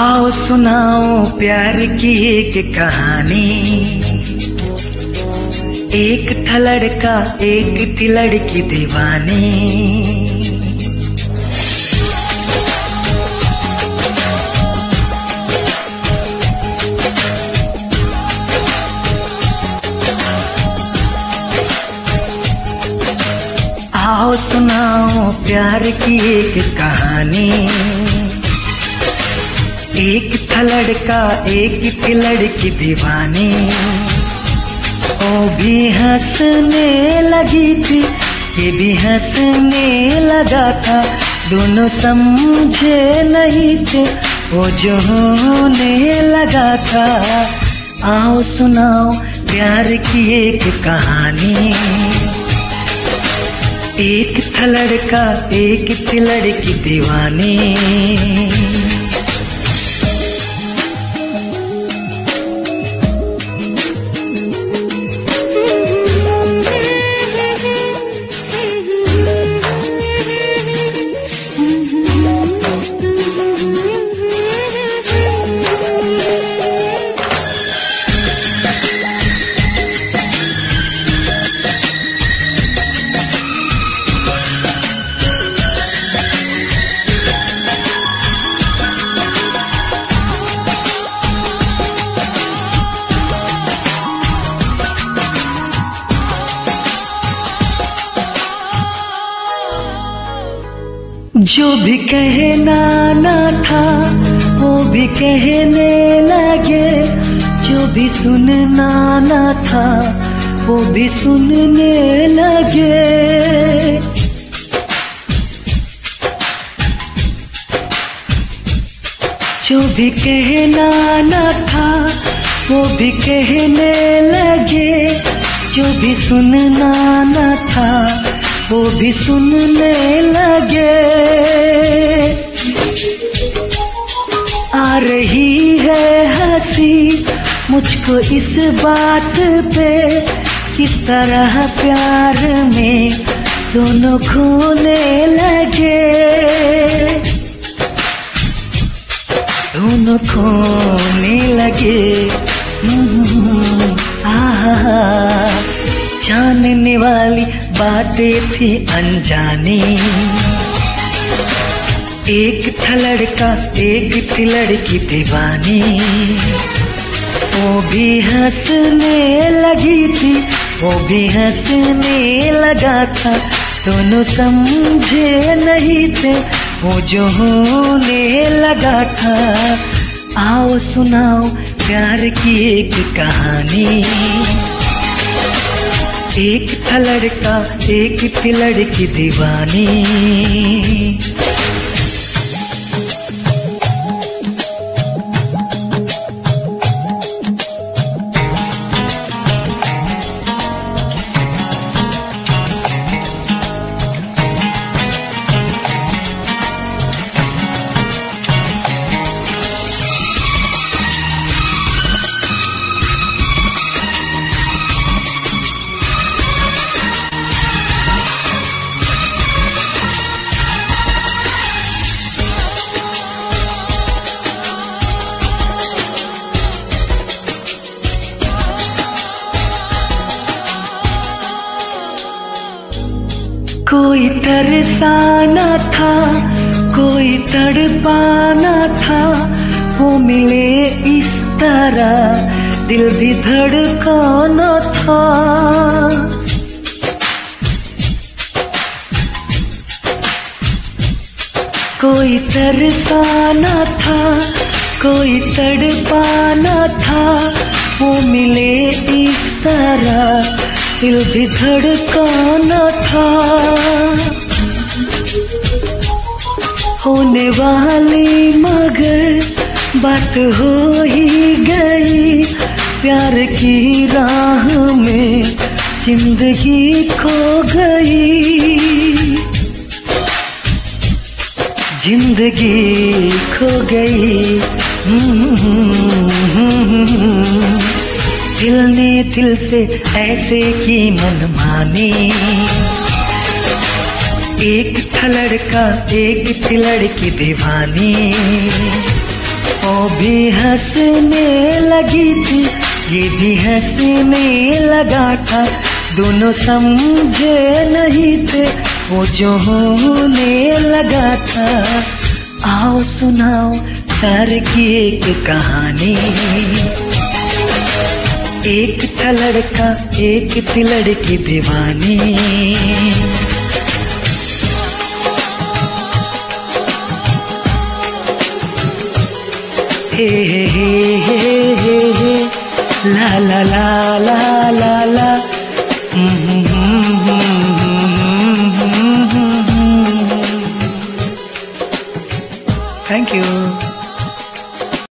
आओ सुनाओ प्यार की एक कहानी। एक था लड़का एक थी लड़की दीवानी। आओ सुनाओ प्यार की एक कहानी। एक था लड़का एक थी लड़की दीवानी। वो भी हंसने लगी थी ये भी हंसने लगा था। दोनों समझे नहीं थे वो जो होने लगा था। आओ सुनाओ प्यार की एक कहानी। एक था लड़का एक थी लड़की दीवानी। जो भी कहना ना था वो भी कहने लगे। जो भी सुनना ना था वो भी सुनने लगे। जो भी कहना ना था वो भी कहने लगे। जो भी सुनना ना था वो भी सुनने लगे। आ रही है हंसी मुझको इस बात पे किस तरह प्यार में दोनों खोने लगे। दोनों खोने लगे। जानने वाली बातें थी अनजानी। एक था लड़का एक थी लड़की दीवानी। वो भी हंसने लगी थी वो भी हंसने लगा था। दोनों समझे नहीं थे वो जो होने लगा था। आओ सुनाओ प्यार की एक कहानी। एक था लड़का एक थी लड़की दीवानी। कोई तरसाना था कोई तड़पाना था। वो मिले इस तरह दिल भी धड़काना था। कोई तरसाना था कोई तड़पाना था। वो मिले इस तरह दिल भी धड़काना था। होने वाली मगर बात हो ही गई। प्यार की राह में जिंदगी खो गई। जिंदगी खो गई। दिल ने दिल से ऐसे की मनमानी। एक था लड़का एक थी लड़की दीवानी। वो भी हंसने लगी थी, ये भी हंसने लगा था। दोनों समझे नहीं थे वो जो होने लगा था। आओ सुनाओ प्यार की एक कहानी। एक था लड़का, एक थी लड़की दीवानी। हे हे हे हे हे ला ला ला ला ला ला। Thank you.